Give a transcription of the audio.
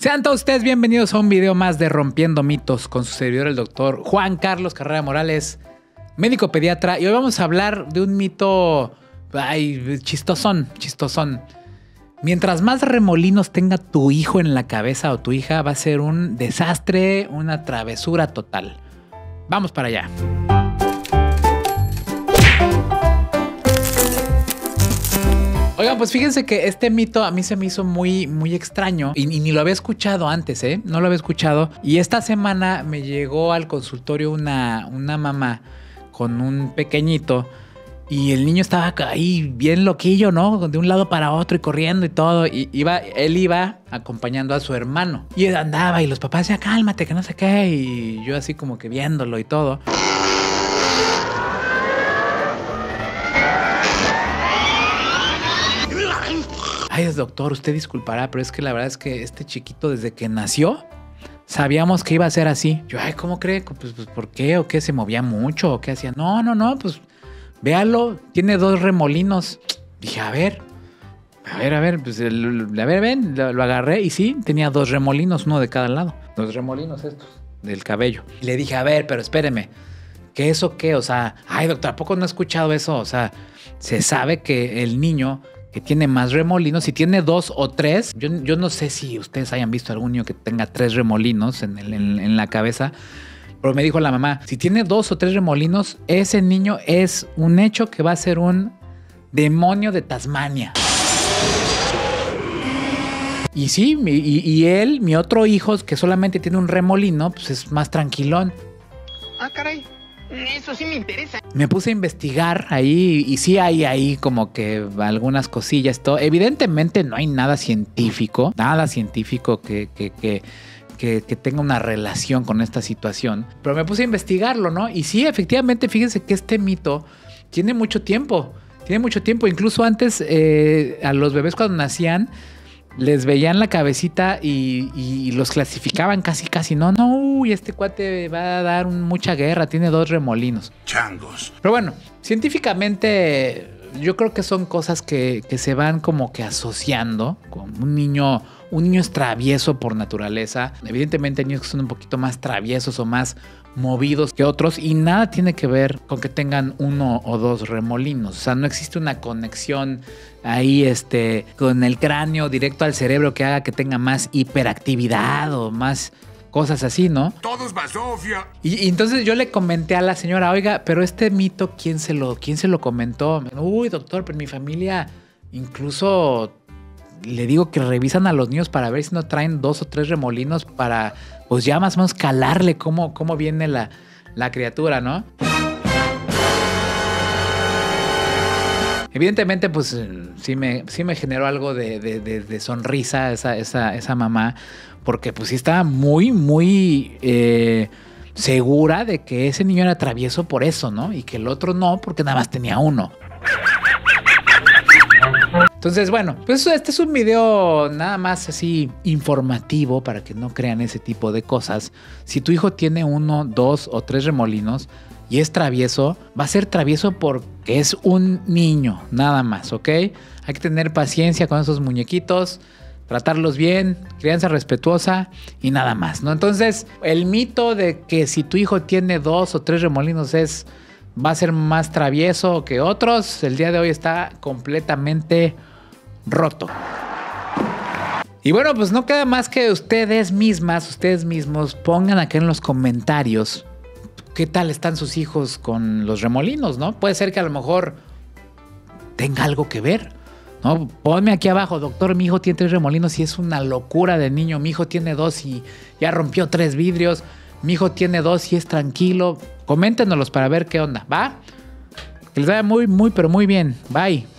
Sean todos ustedes bienvenidos a un video más de Rompiendo Mitos con su servidor, el doctor Juan Carlos Carrera Morales, médico pediatra. Y hoy vamos a hablar de un mito chistosón. Mientras más remolinos tenga tu hijo en la cabeza o tu hija, va a ser un desastre, una travesura total. Vamos para allá. Oigan, pues fíjense que este mito a mí se me hizo muy extraño y ni lo había escuchado antes, ¿eh? No lo había escuchado. Y esta semana me llegó al consultorio una mamá con un pequeñito y el niño estaba ahí bien loquillo, ¿no? De un lado para otro y corriendo y todo. Y él iba acompañando a su hermano y él andaba y los papás decían, cálmate, que no sé qué. Y yo así como que viéndolo y todo. Ay, doctor, usted disculpará, pero es que la verdad es que este chiquito desde que nació sabíamos que iba a ser así. Yo, ay, ¿cómo cree? Pues ¿por qué? ¿O qué? ¿Se movía mucho? ¿O qué hacía? No, pues véalo, tiene 2 remolinos. Dije, a ver, pues ven, lo agarré y sí, tenía 2 remolinos, uno de cada lado. 2 remolinos estos, del cabello. Y le dije, a ver, pero espéreme, ¿qué eso qué? O sea, ay, doctor, ¿a poco no he escuchado eso? O sea, se sabe que el niño que tiene más remolinos, si tiene 2 o 3, yo no sé si ustedes hayan visto algún niño que tenga 3 remolinos en la cabeza, pero me dijo la mamá, si tiene 2 o 3 remolinos, ese niño es un hecho que va a ser un demonio de Tasmania. Y sí, y él, mi otro hijo, que solamente tiene un remolino, pues es más tranquilón. Ah, caray. Eso sí me interesa. Me puse a investigar ahí y sí hay ahí como que algunas cosillas. Todo. Evidentemente no hay nada científico que tenga una relación con esta situación. Pero me puse a investigarlo, ¿no? Y sí, efectivamente, fíjense que este mito tiene mucho tiempo. Incluso antes a los bebés cuando nacían les veían la cabecita y los clasificaban casi. No, uy, este cuate va a dar mucha guerra, tiene 2 remolinos. Changos. Pero bueno, científicamente yo creo que son cosas que se van como que asociando con un niño es travieso por naturaleza. Evidentemente hay niños que son un poquito más traviesos o más movidos que otros y nada tiene que ver con que tengan 1 o 2 remolinos. O sea, no existe una conexión ahí con el cráneo directo al cerebro que haga que tenga más hiperactividad o más cosas así, ¿no? Todo es basofia. Y entonces yo le comenté a la señora, oiga, pero este mito, ¿quién se lo comentó? Uy, doctor, pero mi familia incluso le digo que revisan a los niños para ver si no traen 2 o 3 remolinos para, pues ya más o menos calarle cómo viene la criatura, ¿no? Evidentemente, pues sí me generó algo de sonrisa esa mamá, porque pues sí estaba muy segura de que ese niño era travieso por eso, ¿no? Y que el otro no, porque nada más tenía 1. Entonces, bueno, pues este es un video nada más así informativo para que no crean ese tipo de cosas. Si tu hijo tiene 1, 2 o 3 remolinos y es travieso, va a ser travieso porque es un niño, nada más, ¿ok? Hay que tener paciencia con esos muñequitos, tratarlos bien, crianza respetuosa y nada más, ¿no? Entonces, el mito de que si tu hijo tiene 2 o 3 remolinos va a ser más travieso que otros, el día de hoy está completamente roto. Y bueno, pues no queda más que ustedes mismos pongan acá en los comentarios qué tal están sus hijos con los remolinos, ¿no? Puede ser que a lo mejor tenga algo que ver, ¿no? Ponme aquí abajo, doctor, mi hijo tiene 3 remolinos y es una locura de niño. Mi hijo tiene 2 y ya rompió 3 vidrios. Mi hijo tiene 2 y es tranquilo. Coméntenoslos para ver qué onda, ¿va? Que les vaya muy, pero muy bien. Bye.